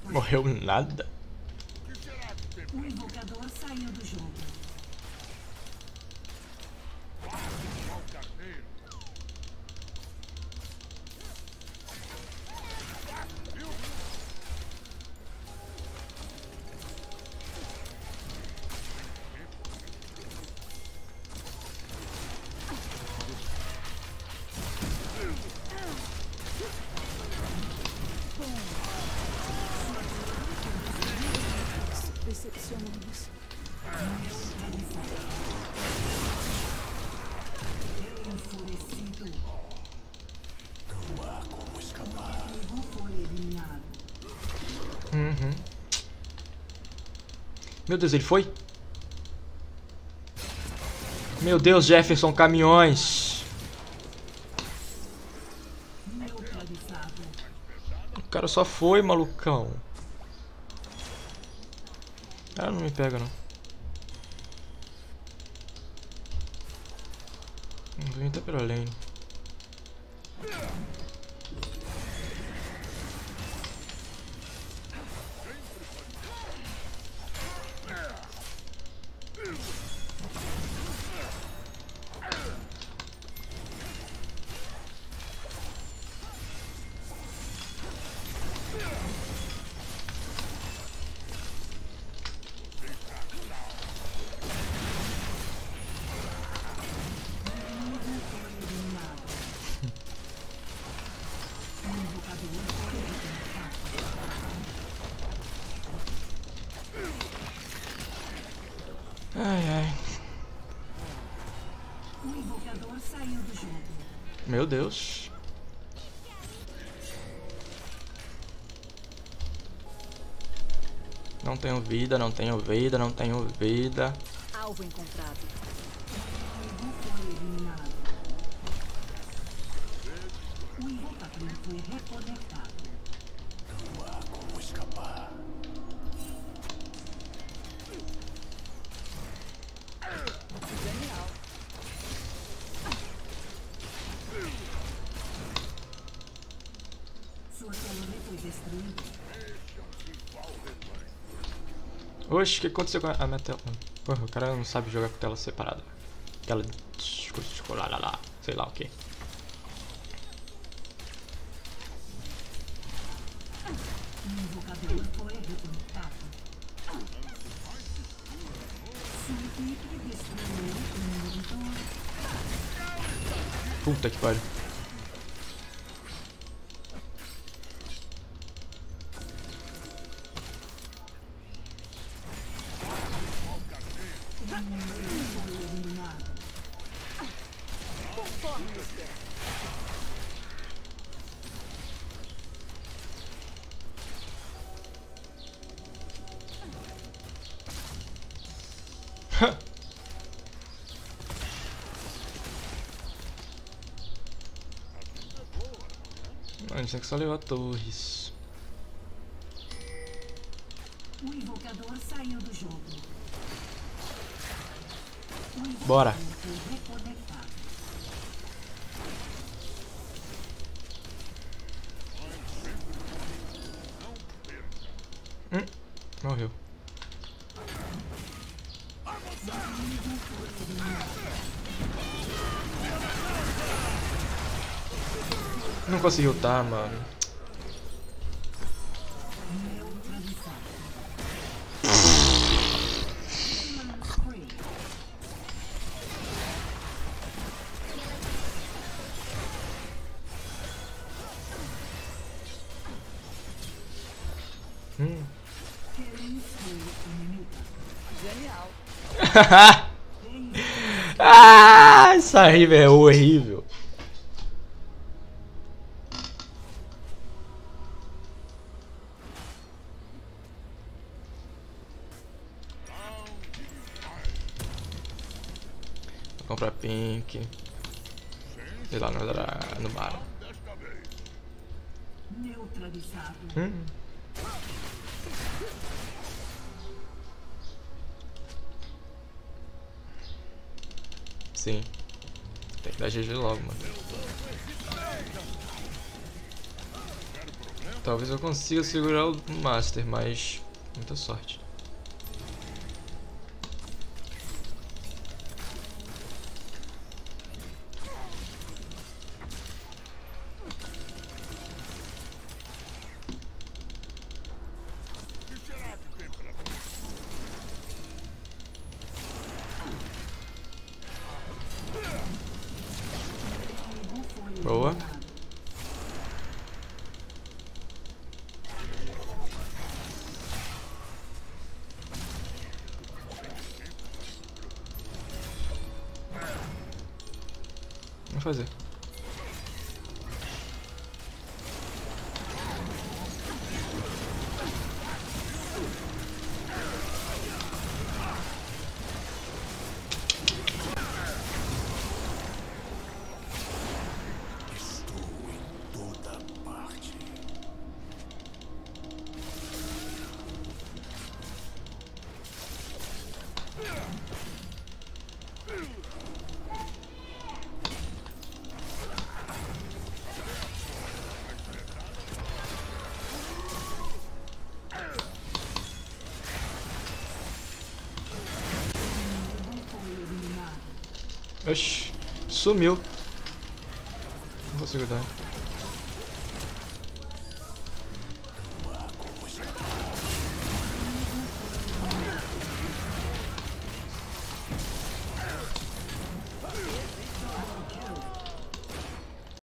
Morreu nada. O invocador saiu do jogo. Decepcionamos. Enfurecido. Não há como escapar. O inimigo foi eliminado. Meu Deus, ele foi? Meu Deus, Jefferson, caminhões. Neutralizado. O cara só foi, malucão. Ah, não me pega, não. Vem até pela lane. Ai, ai. O invocador saiu do jogo. Meu Deus. Não tenho vida, não tenho vida, não tenho vida. Alvo encontrado. O inimigo foi eliminado. O invocador foi reconectado. Não há como escapar. Genial. Sua torre foi destruída. Oxe, o que aconteceu com a minha tela? Porra, o cara não sabe jogar com tela separada. Tela... sei lá o que. O invocador foi reconectado. Sua equipe destruiu o monitor. Puta que pariu. A gente tem que só levar torres. O invocador saiu do jogo. O invocador Bora. foi reconectado. Morreu. Não conseguiu tá, mano. Genial. Ah, essa rima é horrível. Vou comprar pink. Sei lá, no bar. Neutralizado. Sim. Tem que dar GG logo, mano. Talvez eu consiga segurar o Master, mas muita sorte. Boa. Vamos fazer. Oxi, sumiu. Não vou segurar.